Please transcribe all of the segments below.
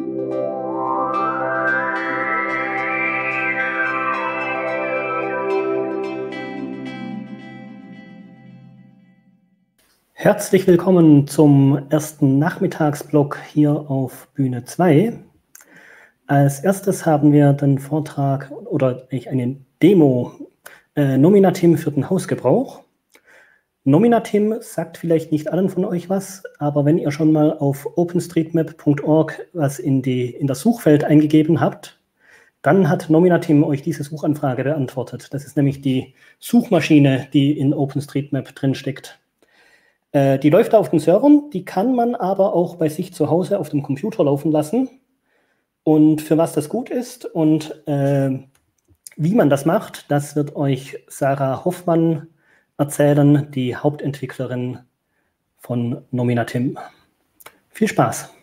Herzlich willkommen zum ersten Nachmittagsblock hier auf Bühne 2. Als erstes haben wir den Vortrag oder eine Demo Nominatim für den Hausgebrauch. Nominatim sagt vielleicht nicht allen von euch was, aber wenn ihr schon mal auf openstreetmap.org was in das Suchfeld eingegeben habt, dann hat Nominatim euch diese Suchanfrage beantwortet. Das ist nämlich die Suchmaschine, die in OpenStreetMap drin steckt. Die läuft auf den Servern, die kann man aber auch bei sich zu Hause auf dem Computer laufen lassen. Und für was das gut ist und wie man das macht, das wird euch Sarah Hoffmann erzählen, die Hauptentwicklerin von Nominatim. Viel Spaß!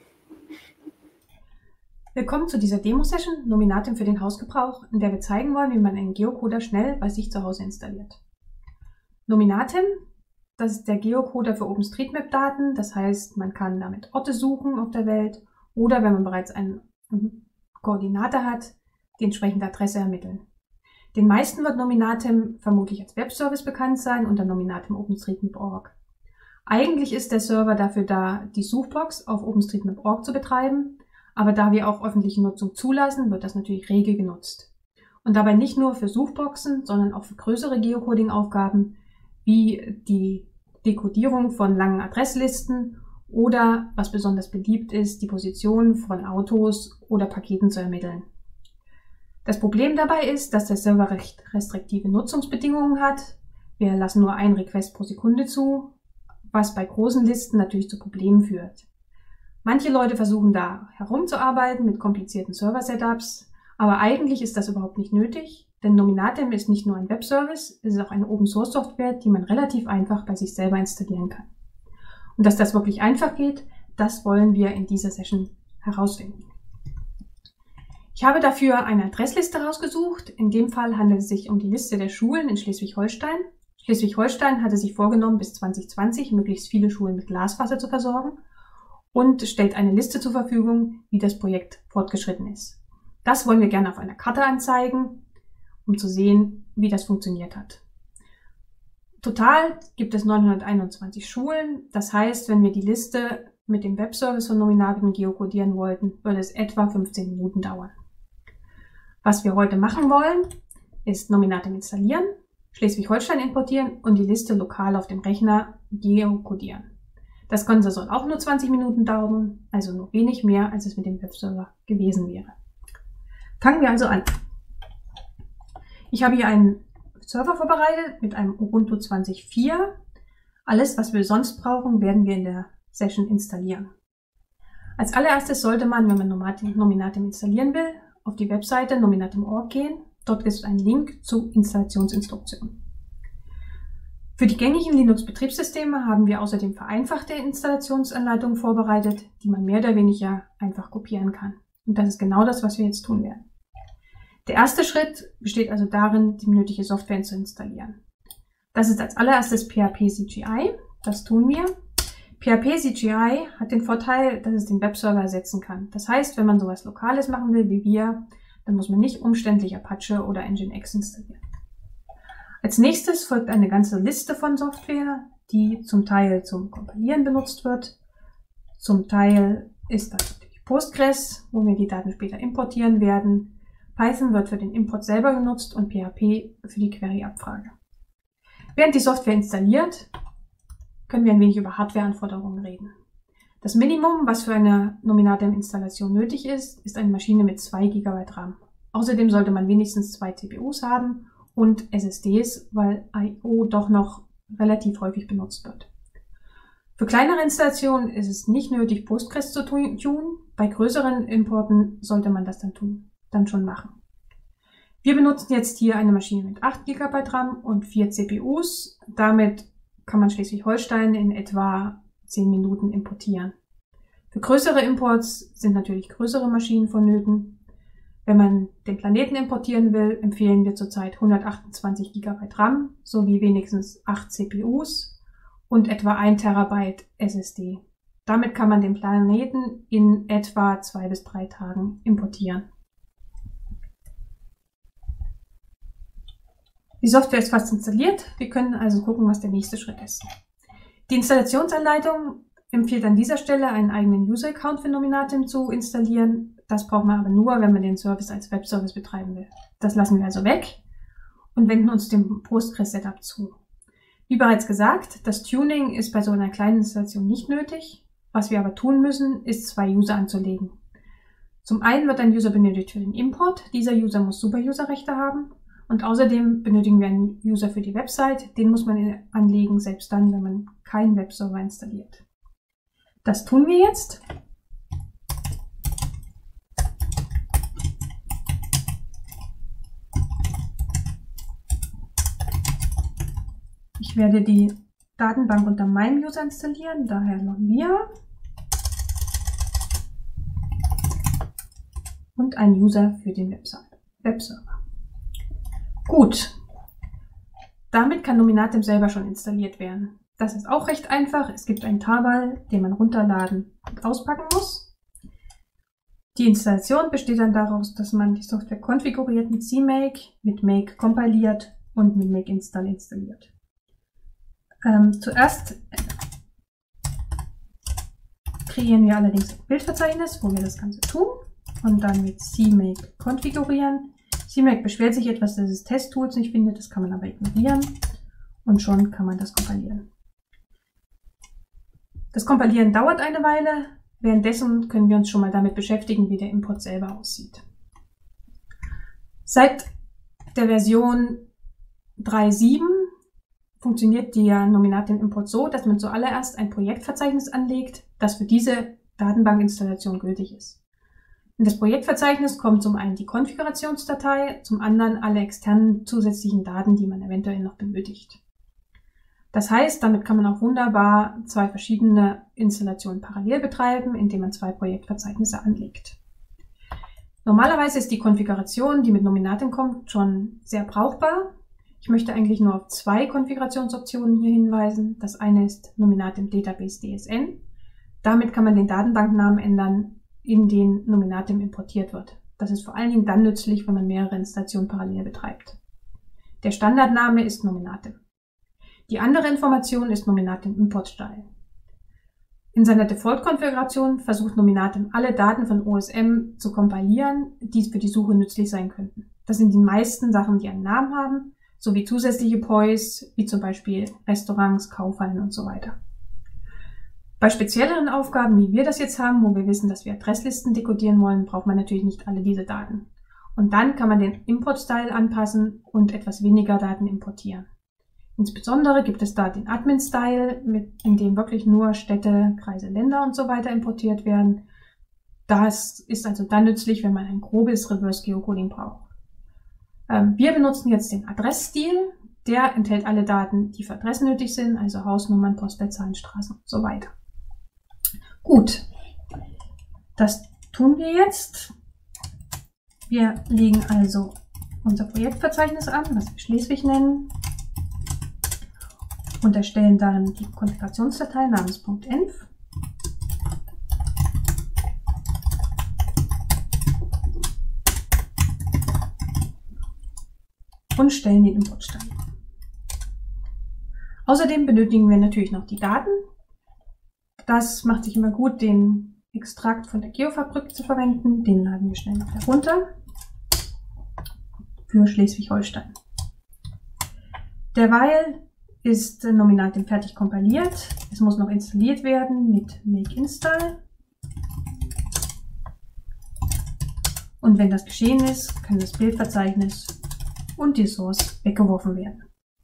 Willkommen zu dieser Demo-Session Nominatim für den Hausgebrauch, in der wir zeigen wollen, wie man einen Geocoder schnell bei sich zu Hause installiert. Nominatim, das ist der Geocoder für OpenStreetMap-Daten, das heißt, man kann damit Orte suchen auf der Welt oder, wenn man bereits eine Koordinate hat, die entsprechende Adresse ermitteln. Den meisten wird Nominatim vermutlich als Webservice bekannt sein unter Nominatim OpenStreetMap.org. Eigentlich ist der Server dafür da, die Suchbox auf OpenStreetMap.org zu betreiben, aber da wir auch öffentliche Nutzung zulassen, wird das natürlich rege genutzt. Und dabei nicht nur für Suchboxen, sondern auch für größere Geocoding-Aufgaben wie die Dekodierung von langen Adresslisten oder, was besonders beliebt ist, die Position von Autos oder Paketen zu ermitteln. Das Problem dabei ist, dass der Server recht restriktive Nutzungsbedingungen hat. Wir lassen nur einen Request pro Sekunde zu, was bei großen Listen natürlich zu Problemen führt. Manche Leute versuchen da herumzuarbeiten mit komplizierten Server-Setups, aber eigentlich ist das überhaupt nicht nötig, denn Nominatim ist nicht nur ein Webservice, es ist auch eine Open-Source-Software, die man relativ einfach bei sich selber installieren kann. Und dass das wirklich einfach geht, das wollen wir in dieser Session herausfinden. Ich habe dafür eine Adressliste rausgesucht. In dem Fall handelt es sich um die Liste der Schulen in Schleswig-Holstein. Schleswig-Holstein hatte sich vorgenommen, bis 2020 möglichst viele Schulen mit Glasfaser zu versorgen und stellt eine Liste zur Verfügung, wie das Projekt fortgeschritten ist. Das wollen wir gerne auf einer Karte anzeigen, um zu sehen, wie das funktioniert hat. Total gibt es 921 Schulen. Das heißt, wenn wir die Liste mit dem Webservice von Nominatim geocodieren wollten, würde es etwa 15 Minuten dauern. Was wir heute machen wollen, ist Nominatim installieren, Schleswig-Holstein importieren und die Liste lokal auf dem Rechner geocodieren. Das Ganze soll auch nur 20 Minuten dauern, also nur wenig mehr, als es mit dem Webserver gewesen wäre. Fangen wir also an. Ich habe hier einen Server vorbereitet mit einem Ubuntu 20.4. Alles, was wir sonst brauchen, werden wir in der Session installieren. Als allererstes sollte man, wenn man Nominatim installieren will, auf die Webseite nominatim.org gehen. Dort gibt es einen Link zu Installationsinstruktionen. Für die gängigen Linux-Betriebssysteme haben wir außerdem vereinfachte Installationsanleitungen vorbereitet, die man mehr oder weniger einfach kopieren kann. Und das ist genau das, was wir jetzt tun werden. Der erste Schritt besteht also darin, die nötige Software zu installieren. Das ist als allererstes PHP-CGI. Das tun wir. PHP-CGI hat den Vorteil, dass es den Webserver ersetzen kann. Das heißt, wenn man sowas Lokales machen will wie wir, dann muss man nicht umständlich Apache oder Nginx installieren. Als nächstes folgt eine ganze Liste von Software, die zum Teil zum Kompilieren benutzt wird. Zum Teil ist das natürlich Postgres, wo wir die Daten später importieren werden. Python wird für den Import selber genutzt und PHP für die Query-Abfrage. Während die Software installiert, können wir ein wenig über Hardwareanforderungen reden. Das Minimum, was für eine Nominatim-Installation nötig ist, ist eine Maschine mit 2 GB RAM. Außerdem sollte man wenigstens 2 CPUs haben und SSDs, weil I/O doch noch relativ häufig benutzt wird. Für kleinere Installationen ist es nicht nötig, Postgres zu tun. Bei größeren Importen sollte man das dann schon machen. Wir benutzen jetzt hier eine Maschine mit 8 GB RAM und 4 CPUs. Damit kann man Schleswig-Holstein in etwa 10 Minuten importieren. Für größere Imports sind natürlich größere Maschinen vonnöten. Wenn man den Planeten importieren will, empfehlen wir zurzeit 128 GB RAM sowie wenigstens 8 CPUs und etwa 1 TB SSD. Damit kann man den Planeten in etwa 2 bis 3 Tagen importieren. Die Software ist fast installiert. Wir können also gucken, was der nächste Schritt ist. Die Installationsanleitung empfiehlt an dieser Stelle, einen eigenen User-Account für Nominatim zu installieren. Das braucht man aber nur, wenn man den Service als Webservice betreiben will. Das lassen wir also weg und wenden uns dem Postgres-Setup zu. Wie bereits gesagt, das Tuning ist bei so einer kleinen Installation nicht nötig. Was wir aber tun müssen, ist 2 User anzulegen. Zum einen wird ein User benötigt für den Import. Dieser User muss Super-User-Rechte haben. Und außerdem benötigen wir einen User für die Website. Den muss man anlegen, selbst dann, wenn man keinen Webserver installiert. Das tun wir jetzt. Ich werde die Datenbank unter meinem User installieren, daher loggen wir. Und einen User für den Webserver. Gut. Damit kann Nominatim selber schon installiert werden. Das ist auch recht einfach. Es gibt einen Tarball, den man runterladen und auspacken muss. Die Installation besteht dann daraus, dass man die Software konfiguriert mit CMake, mit Make kompiliert und mit Make Install installiert. Zuerst kreieren wir allerdings ein Bildverzeichnis, wo wir das Ganze tun und dann mit CMake konfigurieren. CMake beschwert sich etwas, dass es Testtools nicht findet, das kann man aber ignorieren und schon kann man das kompilieren. Das Kompilieren dauert eine Weile, währenddessen können wir uns schon mal damit beschäftigen, wie der Import selber aussieht. Seit der Version 3.7 funktioniert der Nominatim-Import so, dass man zuallererst ein Projektverzeichnis anlegt, das für diese Datenbankinstallation gültig ist. In das Projektverzeichnis kommt zum einen die Konfigurationsdatei, zum anderen alle externen zusätzlichen Daten, die man eventuell noch benötigt. Das heißt, damit kann man auch wunderbar 2 verschiedene Installationen parallel betreiben, indem man 2 Projektverzeichnisse anlegt. Normalerweise ist die Konfiguration, die mit Nominatim kommt, schon sehr brauchbar. Ich möchte eigentlich nur auf 2 Konfigurationsoptionen hier hinweisen. Das eine ist Nominatim Database DSN. Damit kann man den Datenbanknamen ändern, in den Nominatim importiert wird. Das ist vor allen Dingen dann nützlich, wenn man mehrere Installationen parallel betreibt. Der Standardname ist Nominatim. Die andere Information ist Nominatim Import Style. In seiner Default-Konfiguration versucht Nominatim alle Daten von OSM zu kompilieren, die für die Suche nützlich sein könnten. Das sind die meisten Sachen, die einen Namen haben, sowie zusätzliche POIs, wie zum Beispiel Restaurants, Kaufhallen und so weiter. Bei spezielleren Aufgaben, wie wir das jetzt haben, wo wir wissen, dass wir Adresslisten dekodieren wollen, braucht man natürlich nicht alle diese Daten. Und dann kann man den Import-Style anpassen und etwas weniger Daten importieren. Insbesondere gibt es da den Admin-Style, in dem wirklich nur Städte, Kreise, Länder und so weiter importiert werden. Das ist also dann nützlich, wenn man ein grobes Reverse-Geocoding braucht. Wir benutzen jetzt den Adressstil. Der enthält alle Daten, die für Adressen nötig sind, also Hausnummern, Postleitzahlen, Straßen und so weiter. Gut, das tun wir jetzt. Wir legen also unser Projektverzeichnis an, was wir Schleswig nennen, und erstellen darin die Konfigurationsdatei namens .env. Und stellen den Importstein. Außerdem benötigen wir natürlich noch die Daten. Das macht sich immer gut, den Extrakt von der Geofabrik zu verwenden. Den laden wir schnell noch herunter für Schleswig-Holstein. Derweil ist Nominatim fertig kompiliert. Es muss noch installiert werden mit Make Install. Und wenn das geschehen ist, kann das Bildverzeichnis und die Source weggeworfen werden.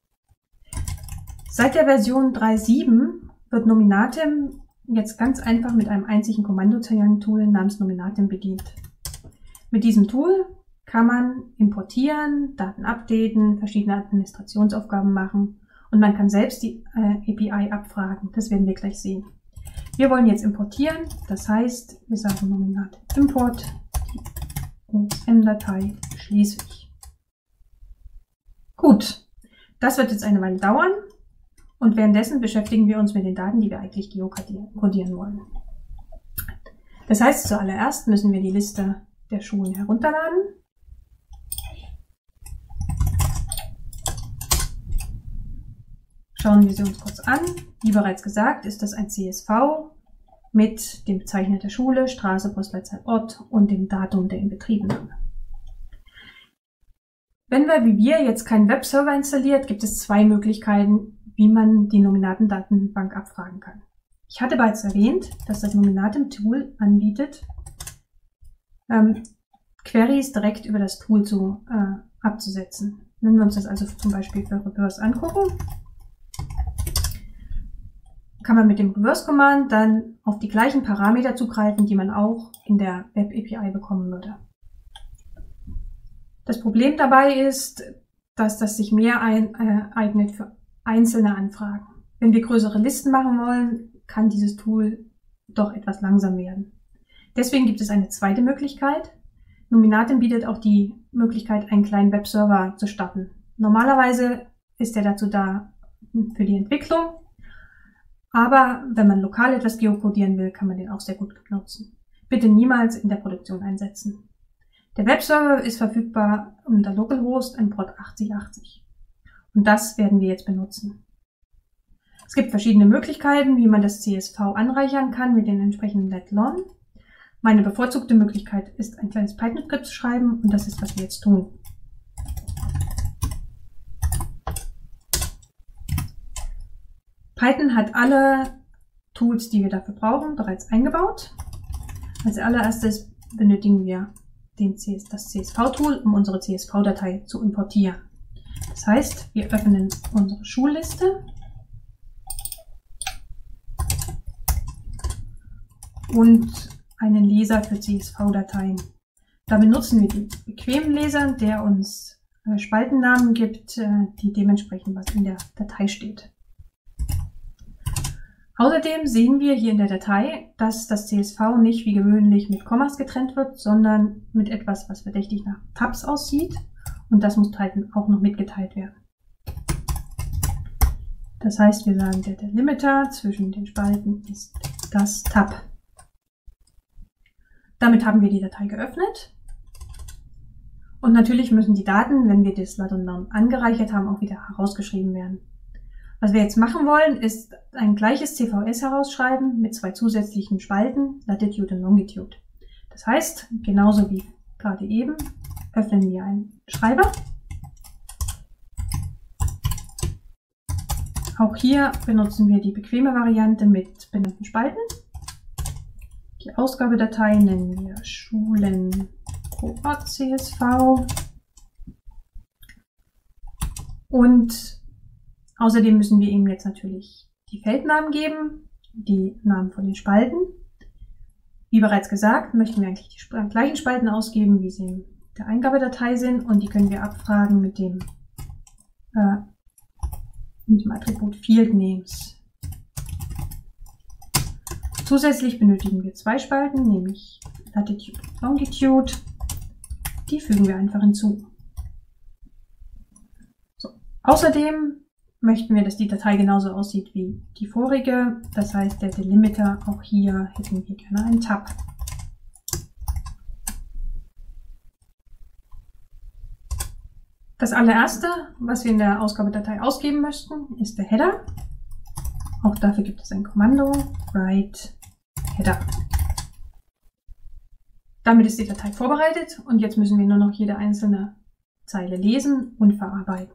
Seit der Version 3.7 wird Nominatim jetzt ganz einfach mit einem einzigen Kommandozeilen-Tool namens Nominatim bedient. Mit diesem Tool kann man importieren, Daten updaten, verschiedene Administrationsaufgaben machen und man kann selbst die API abfragen. Das werden wir gleich sehen. Wir wollen jetzt importieren, das heißt, wir sagen Nominatim Import die OSM-Datei Schleswig. Gut, das wird jetzt eine Weile dauern Und währenddessen beschäftigen wir uns mit den Daten, die wir eigentlich geocodieren wollen. Das heißt, zuallererst müssen wir die Liste der Schulen herunterladen. Schauen wir sie uns kurz an. Wie bereits gesagt, ist das ein CSV mit dem Bezeichner der Schule, Straße, Postleitzahl, Ort und dem Datum der Inbetriebnahme. Wenn wir, wie wir, jetzt keinen Webserver installiert, gibt es zwei Möglichkeiten, wie man die Nominatendatenbank abfragen kann. Ich hatte bereits erwähnt, dass das Nominatem-Tool anbietet, Queries direkt über das Tool abzusetzen. Wenn wir uns das also zum Beispiel für Reverse angucken, kann man mit dem Reverse-Command dann auf die gleichen Parameter zugreifen, die man auch in der Web-API bekommen würde. Das Problem dabei ist, dass das sich mehr eignet für einzelne Anfragen. Wenn wir größere Listen machen wollen, kann dieses Tool doch etwas langsam werden. Deswegen gibt es eine zweite Möglichkeit. Nominatem bietet auch die Möglichkeit, einen kleinen Webserver zu starten. Normalerweise ist er dazu da für die Entwicklung, aber wenn man lokal etwas geocodieren will, kann man den auch sehr gut nutzen. Bitte niemals in der Produktion einsetzen. Der Webserver ist verfügbar unter Localhost an Port 8080. Und das werden wir jetzt benutzen. Es gibt verschiedene Möglichkeiten, wie man das CSV anreichern kann mit den entsprechenden letlon. Meine bevorzugte Möglichkeit ist, ein kleines Python-Skript zu schreiben, und das ist, was wir jetzt tun. Python hat alle Tools, die wir dafür brauchen, bereits eingebaut. Als allererstes benötigen wir das CSV-Tool, um unsere CSV-Datei zu importieren. Das heißt, wir öffnen unsere Schulliste und einen Leser für CSV-Dateien. Da benutzen wir den bequemen Leser, der uns Spaltennamen gibt, die dementsprechend was in der Datei steht. Außerdem sehen wir hier in der Datei, dass das CSV nicht wie gewöhnlich mit Kommas getrennt wird, sondern mit etwas, was verdächtig nach Tabs aussieht. Und das muss Python auch noch mitgeteilt werden. Das heißt, wir sagen, der Delimiter zwischen den Spalten ist das Tab. Damit haben wir die Datei geöffnet. Und natürlich müssen die Daten, wenn wir das lat und lon angereichert haben, auch wieder herausgeschrieben werden. Was wir jetzt machen wollen, ist ein gleiches CVS herausschreiben mit zwei zusätzlichen Spalten, Latitude und Longitude. Das heißt, genauso wie gerade eben, öffnen wir einen Schreiber. Auch hier benutzen wir die bequeme Variante mit benannten Spalten. Die Ausgabedatei nennen wir Schulen-CSV. Und außerdem müssen wir ihm jetzt natürlich die Feldnamen geben, die Namen von den Spalten. Wie bereits gesagt, möchten wir eigentlich die gleichen Spalten ausgeben, wie sie in der Eingabedatei sind, und die können wir abfragen mit dem Attribut Field Names. Zusätzlich benötigen wir zwei Spalten, nämlich Latitude und Longitude. Die fügen wir einfach hinzu. So. Außerdem möchten wir, dass die Datei genauso aussieht wie die vorige. Das heißt, der Delimiter, auch hier hätten wir gerne einen Tab. Das allererste, was wir in der Ausgabedatei ausgeben möchten, ist der Header. Auch dafür gibt es ein Kommando, write Header. Damit ist die Datei vorbereitet und jetzt müssen wir nur noch jede einzelne Zeile lesen und verarbeiten.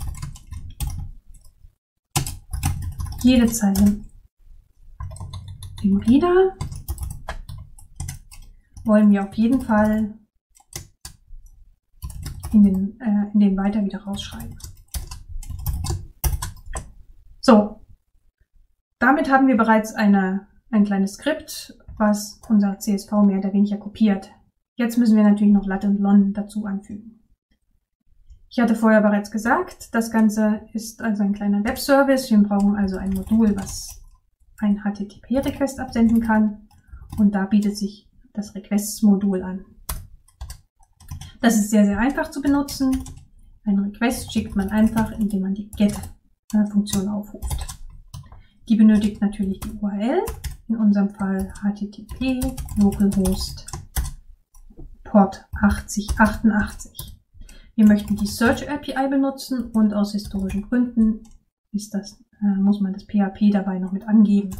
Jede Zeile im Reader wollen wir auf jeden Fall in den Weiter wieder rausschreiben. So, damit haben wir bereits ein kleines Skript, was unser CSV mehr oder weniger kopiert. Jetzt müssen wir natürlich noch lat und lon dazu anfügen. Ich hatte vorher bereits gesagt, das Ganze ist also ein kleiner Webservice. Wir brauchen also ein Modul, was ein HTTP-Request absenden kann. Und da bietet sich das Requests-Modul an. Das ist sehr, sehr einfach zu benutzen. Ein Request schickt man einfach, indem man die Get-Funktion aufruft. Die benötigt natürlich die URL, in unserem Fall http localhost Port 8088. Wir möchten die Search API benutzen und aus historischen Gründen muss man das PHP dabei noch mit angeben.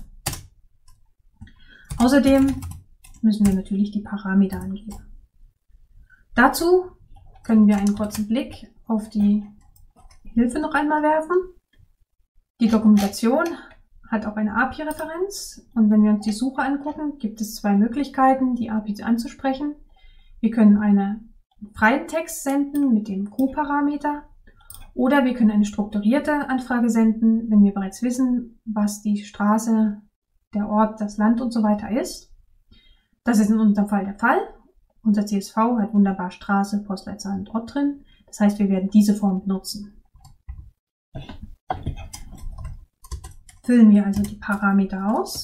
Außerdem müssen wir natürlich die Parameter angeben. Dazu können wir einen kurzen Blick auf die Hilfe noch einmal werfen. Die Dokumentation hat auch eine API-Referenz und wenn wir uns die Suche angucken, gibt es zwei Möglichkeiten, die API anzusprechen. Wir können einen freien Text senden mit dem Q-Parameter oder wir können eine strukturierte Anfrage senden, wenn wir bereits wissen, was die Straße, der Ort, das Land und so weiter ist. Das ist in unserem Fall der Fall. Unser CSV hat wunderbar Straße, Postleitzahl und Ort drin. Das heißt, wir werden diese Form benutzen. Füllen wir also die Parameter aus.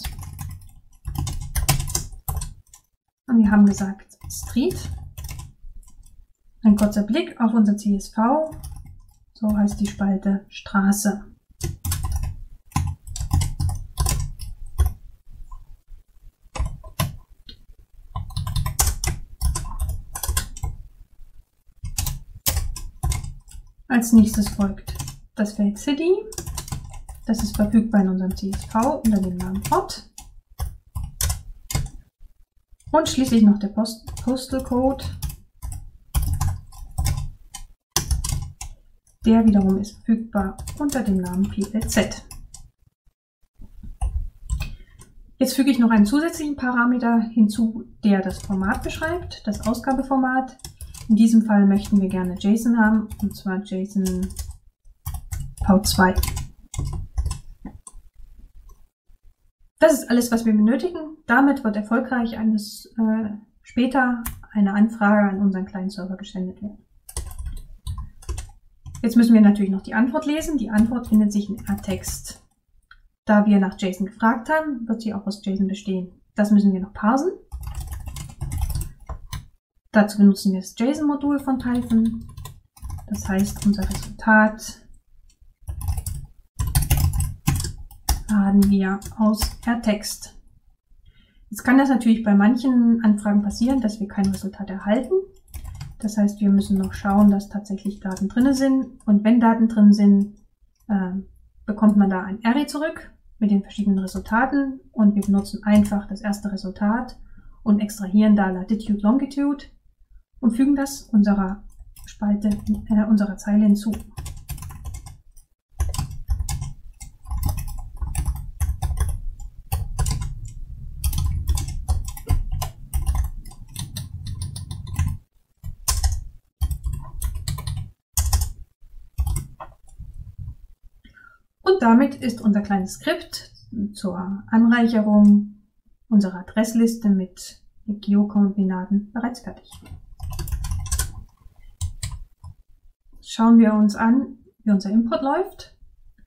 Und wir haben gesagt Street. Ein kurzer Blick auf unser CSV. So heißt die Spalte Straße. Als nächstes folgt das Feld City. Das ist verfügbar in unserem CSV unter dem Namen Ort. Und schließlich noch der Postal Code. Der wiederum ist verfügbar unter dem Namen PLZ. Jetzt füge ich noch einen zusätzlichen Parameter hinzu, der das Format beschreibt, das Ausgabeformat. In diesem Fall möchten wir gerne JSON haben, und zwar JSON V2. Das ist alles, was wir benötigen. Damit wird erfolgreich später eine Anfrage an unseren kleinen Server gesendet werden. Jetzt müssen wir natürlich noch die Antwort lesen. Die Antwort findet sich in R-Text. Da wir nach JSON gefragt haben, wird sie auch aus JSON bestehen. Das müssen wir noch parsen. Dazu benutzen wir das JSON-Modul von Typhon. Das heißt, unser Resultat laden wir aus R-Text. Jetzt kann das natürlich bei manchen Anfragen passieren, dass wir kein Resultat erhalten. Das heißt, wir müssen noch schauen, dass tatsächlich Daten drin sind. Und wenn Daten drin sind, bekommt man da ein Array zurück mit den verschiedenen Resultaten. Und wir benutzen einfach das erste Resultat und extrahieren da Latitude, Longitude und fügen das unserer Spalte, unserer Zeile hinzu. Und damit ist unser kleines Skript zur Anreicherung unserer Adressliste mit Geokoordinaten bereits fertig. Schauen wir uns an, wie unser Import läuft.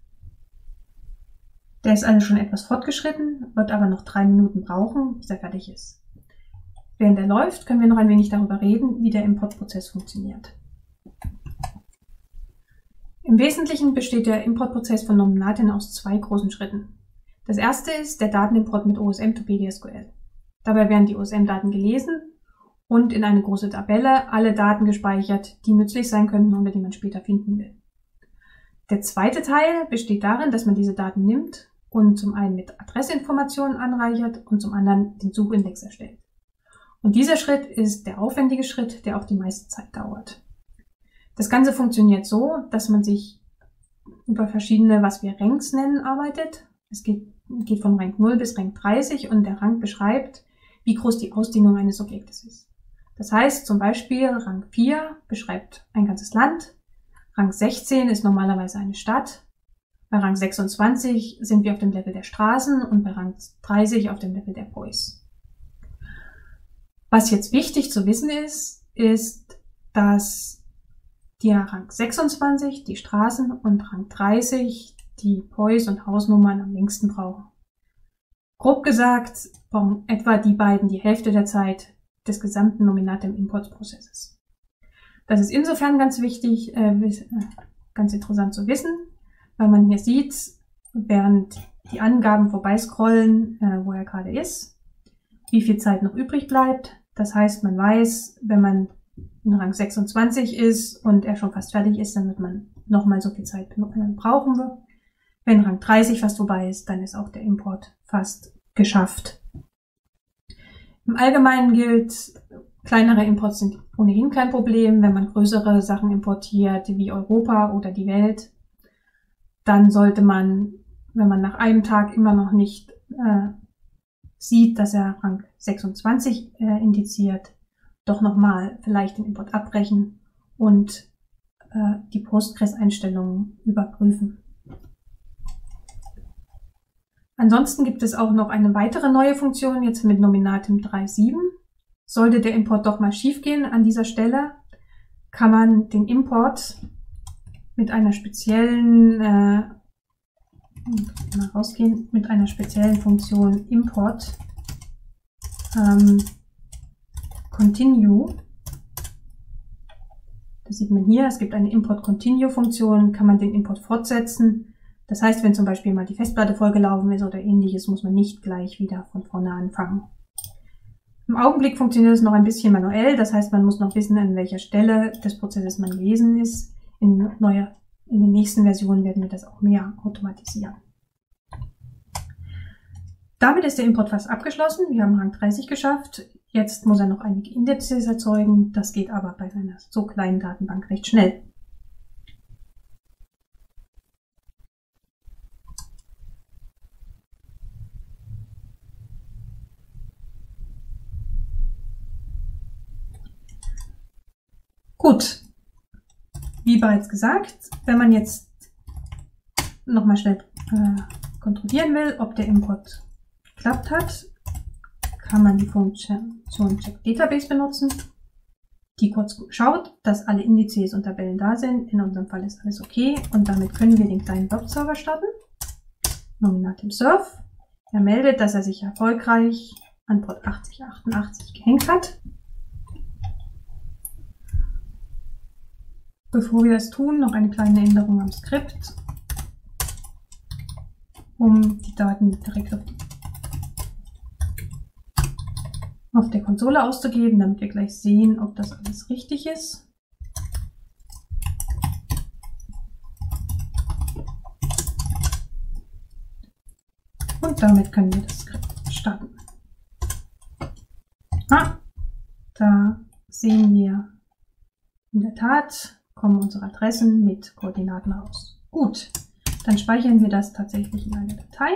Der ist also schon etwas fortgeschritten, wird aber noch 3 Minuten brauchen, bis er fertig ist. Während er läuft, können wir noch ein wenig darüber reden, wie der Importprozess funktioniert. Im Wesentlichen besteht der Importprozess von Nominaten aus 2 großen Schritten. Das erste ist der Datenimport mit OSM to PDSQL. Dabei werden die OSM-Daten gelesen und in eine große Tabelle alle Daten gespeichert, die nützlich sein könnten und die man später finden will. Der zweite Teil besteht darin, dass man diese Daten nimmt und zum einen mit Adressinformationen anreichert und zum anderen den Suchindex erstellt. Und dieser Schritt ist der aufwendige Schritt, der auch die meiste Zeit dauert. Das Ganze funktioniert so, dass man sich über verschiedene, was wir Ranks nennen, arbeitet. Es geht von Rank 0 bis Rank 30 und der Rang beschreibt, wie groß die Ausdehnung eines Objektes ist. Das heißt zum Beispiel, Rang 4 beschreibt ein ganzes Land, Rang 16 ist normalerweise eine Stadt, bei Rang 26 sind wir auf dem Level der Straßen und bei Rang 30 auf dem Level der POIs. Was jetzt wichtig zu wissen ist, dass der Rang 26, die Straßen und Rang 30 die POIs und Hausnummern am längsten brauchen. Grob gesagt brauchen etwa die beiden die Hälfte der Zeit des gesamten Nominatem-Importprozesses. Das ist insofern ganz wichtig, ganz interessant zu wissen, weil man hier sieht, während die Angaben vorbeiscrollen, wo er gerade ist, wie viel Zeit noch übrig bleibt. Das heißt, man weiß, wenn man in Rang 26 ist und er schon fast fertig ist, dann wird man nochmal so viel Zeit brauchen. Wenn Rang 30 fast vorbei ist, dann ist auch der Import fast geschafft. Im Allgemeinen gilt, kleinere Imports sind ohnehin kein Problem. Wenn man größere Sachen importiert, wie Europa oder die Welt, dann sollte man, wenn man nach einem Tag immer noch nicht sieht, dass er Rang 26 indiziert, doch nochmal vielleicht den Import abbrechen und die Postgres-Einstellungen überprüfen. Ansonsten gibt es auch noch eine weitere neue Funktion, jetzt mit Nominatim 3.7. Sollte der Import doch mal schief gehen an dieser Stelle, kann man den Import mit einer speziellen Funktion Import Continue. Das sieht man hier, es gibt eine Import Continue Funktion, kann man den Import fortsetzen. Das heißt, wenn zum Beispiel mal die Festplatte vollgelaufen ist oder ähnliches, muss man nicht gleich wieder von vorne anfangen. Im Augenblick funktioniert es noch ein bisschen manuell, das heißt, man muss noch wissen, an welcher Stelle des Prozesses man gewesen ist. In den nächsten Versionen werden wir das auch mehr automatisieren. Damit ist der Import fast abgeschlossen. Wir haben Rang 30 geschafft. Jetzt muss er noch einige Indizes erzeugen. Das geht aber bei einer so kleinen Datenbank recht schnell. Gut, wie bereits gesagt, wenn man jetzt nochmal schnell kontrollieren will, ob der Import geklappt hat, kann man die Funktion checkDatabase benutzen, die kurz schaut, dass alle Indizes und Tabellen da sind. In unserem Fall ist alles okay und damit können wir den kleinen Webserver starten. Nominatim Serve. Er meldet, dass er sich erfolgreich an Port 8088 gehängt hat. Bevor wir das tun, noch eine kleine Änderung am Skript, um die Daten direkt auf der Konsole auszugeben, damit wir gleich sehen, ob das alles richtig ist. Und damit können wir das Skript starten. Da sehen wir in der Tat, kommen unsere Adressen mit Koordinaten raus. Gut, dann speichern wir das tatsächlich in einer Datei.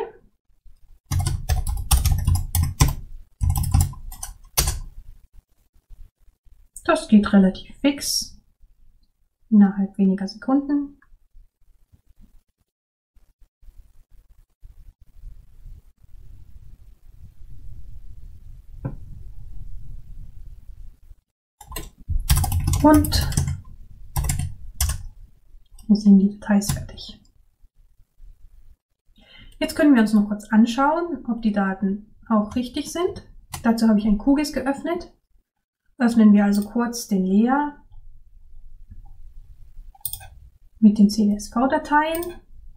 Das geht relativ fix, innerhalb weniger Sekunden. Und wir sehen die Details fertig. Jetzt können wir uns noch kurz anschauen, ob die Daten auch richtig sind. Dazu habe ich ein QGIS geöffnet. Öffnen wir also kurz den Layer mit den CSV-Dateien.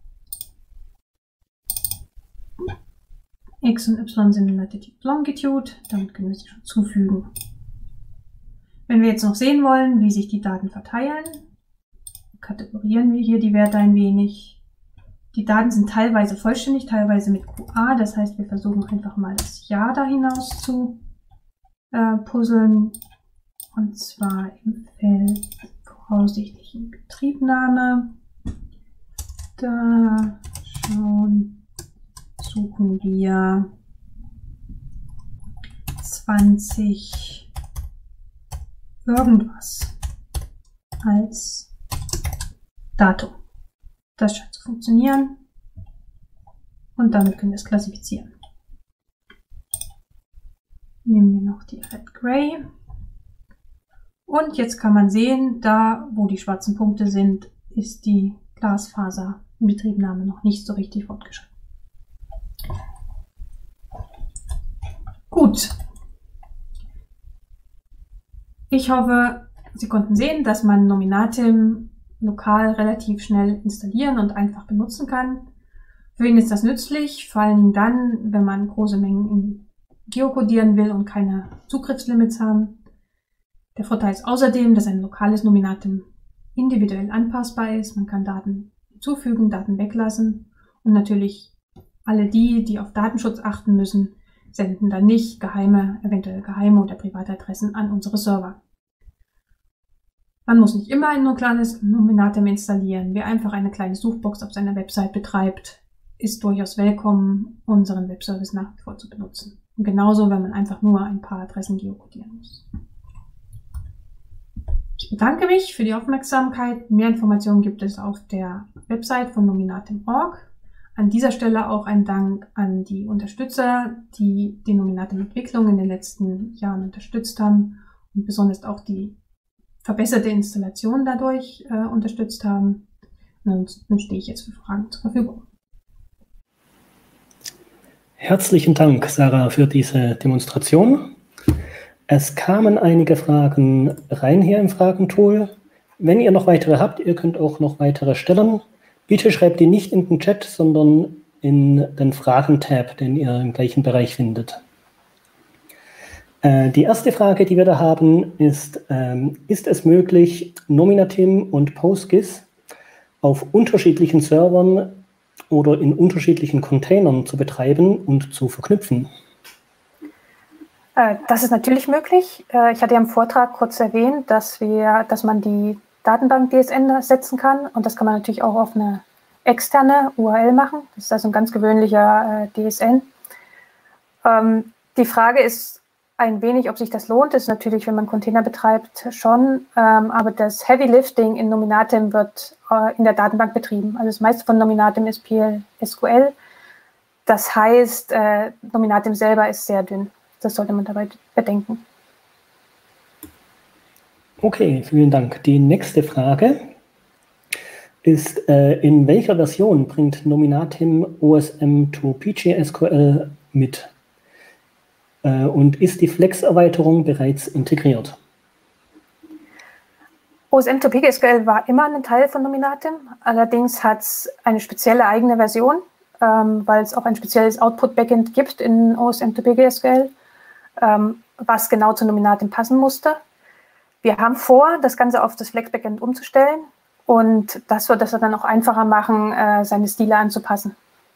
X und Y sind in Latitude Longitude, damit können wir sie schon zufügen. Wenn wir jetzt noch sehen wollen, wie sich die Daten verteilen, kategorieren wir hier die Werte ein wenig. Die Daten sind teilweise vollständig, teilweise mit QA, das heißt, wir versuchen einfach mal das Jahr da hinaus zu puzzeln. Und zwar im Feld voraussichtlichen Betriebnahme. Da suchen wir 20 irgendwas als Datum. Das scheint zu funktionieren. Und damit können wir es klassifizieren. Nehmen wir noch die Red Gray. Und jetzt kann man sehen, da wo die schwarzen Punkte sind, ist die Glasfaserinbetriebnahme noch nicht so richtig fortgeschritten. Gut. Ich hoffe, Sie konnten sehen, dass man Nominatim lokal relativ schnell installieren und einfach benutzen kann. Für wen ist das nützlich? Vor allem dann, wenn man große Mengen geokodieren will und keine Zugriffslimits haben. Der Vorteil ist außerdem, dass ein lokales Nominatim individuell anpassbar ist. Man kann Daten hinzufügen, Daten weglassen und natürlich alle die auf Datenschutz achten müssen, senden dann nicht eventuell geheime oder private Adressen an unsere Server. Man muss nicht immer ein lokales Nominatim installieren. Wer einfach eine kleine Suchbox auf seiner Website betreibt, ist durchaus willkommen, unseren Webservice nach wie vor zu benutzen. Und genauso, wenn man einfach nur ein paar Adressen geokodieren muss. Ich bedanke mich für die Aufmerksamkeit. Mehr Informationen gibt es auf der Website von Nominatim.org. An dieser Stelle auch ein Dank an die Unterstützer, die die Nominatim-Entwicklung in den letzten Jahren unterstützt haben und besonders auch die verbesserte Installation dadurch unterstützt haben. Und dann stehe ich jetzt für Fragen zur Verfügung. Herzlichen Dank, Sarah, für diese Demonstration. Es kamen einige Fragen rein hier im Fragentool. Wenn ihr noch weitere habt, ihr könnt auch noch weitere stellen. Bitte schreibt die nicht in den Chat, sondern in den Fragen-Tab, den ihr im gleichen Bereich findet. Die erste Frage, die wir da haben, ist es möglich, Nominatim und PostGIS auf unterschiedlichen Servern oder in unterschiedlichen Containern zu betreiben und zu verknüpfen? Das ist natürlich möglich. Ich hatte ja im Vortrag kurz erwähnt, dass man die Datenbank DSN setzen kann und das kann man natürlich auch auf eine externe URL machen. Das ist also ein ganz gewöhnlicher DSN. Die Frage ist ein wenig, ob sich das lohnt. Das ist natürlich, wenn man Container betreibt, schon, aber das Heavy Lifting in Nominatim wird in der Datenbank betrieben. Also das meiste von Nominatim ist PL/SQL. Das heißt, Nominatim selber ist sehr dünn. Das sollte man dabei bedenken. Okay, vielen Dank. Die nächste Frage ist, in welcher Version bringt Nominatim OSM to PGSQL mit? Und ist die Flex-Erweiterung bereits integriert? OSM to PGSQL war immer ein Teil von Nominatim. Allerdings hat es eine spezielle eigene Version, weil es auch ein spezielles Output-Backend gibt in OSM to PGSQL, was genau zu Nominatim passen musste. Wir haben vor, das Ganze auf das Flex-Backend umzustellen und das wird es dann auch einfacher machen, seine Stile anzupassen.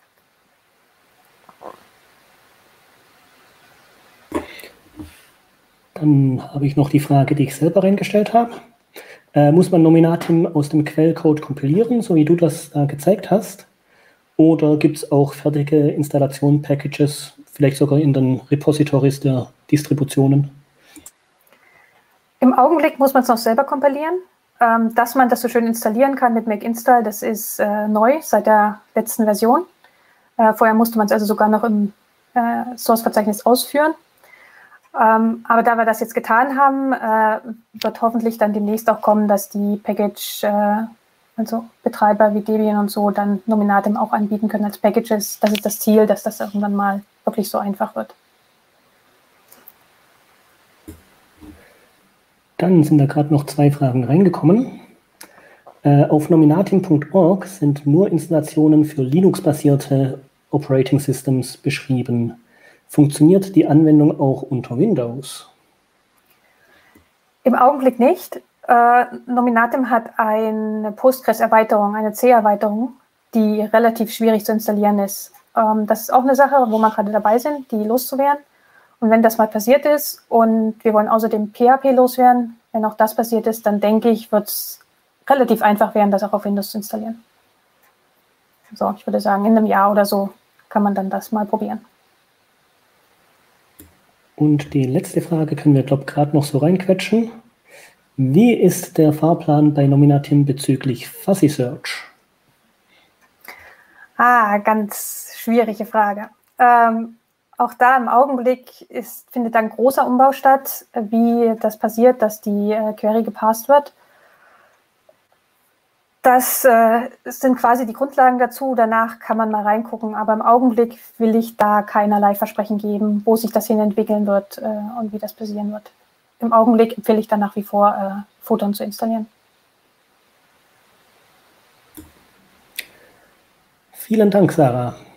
Dann habe ich noch die Frage, die ich selber reingestellt habe. Muss man Nominatim aus dem Quellcode kompilieren, so wie du das gezeigt hast? Oder gibt es auch fertige Installation-Packages, vielleicht sogar in den Repositories der Distributionen? Im Augenblick muss man es noch selber kompilieren. Dass man das so schön installieren kann mit Make Install, das ist neu seit der letzten Version. Vorher musste man es also sogar noch im Source-Verzeichnis ausführen. Aber da wir das jetzt getan haben, wird hoffentlich dann demnächst auch kommen, dass die Package, also Betreiber wie Debian und so, dann Nominatim auch anbieten können als Packages. Das ist das Ziel, dass das irgendwann mal wirklich so einfach wird. Dann sind da gerade noch 2 Fragen reingekommen. Auf nominatim.org sind nur Installationen für Linux-basierte Operating Systems beschrieben. Funktioniert die Anwendung auch unter Windows? Im Augenblick nicht. Nominatim hat eine Postgres-Erweiterung, eine C-Erweiterung, die relativ schwierig zu installieren ist. Das ist auch eine Sache, wo wir gerade dabei sind, die loszuwerden. Und wenn das mal passiert ist und wir wollen außerdem PHP loswerden, wenn auch das passiert ist, dann denke ich, wird es relativ einfach werden, das auch auf Windows zu installieren. So, ich würde sagen, in einem Jahr oder so kann man dann das mal probieren. Und die letzte Frage können wir, glaube ich, gerade noch so reinquetschen. Wie ist der Fahrplan bei Nominatim bezüglich Fuzzy Search? Ganz schwierige Frage. Auch da im Augenblick findet ein großer Umbau statt, wie das passiert, dass die Query gepasst wird. Das sind quasi die Grundlagen dazu. Danach kann man mal reingucken. Aber im Augenblick will ich da keinerlei Versprechen geben, wo sich das hin entwickeln wird und wie das passieren wird. Im Augenblick empfehle ich dann nach wie vor, Photon zu installieren. Vielen Dank, Sarah.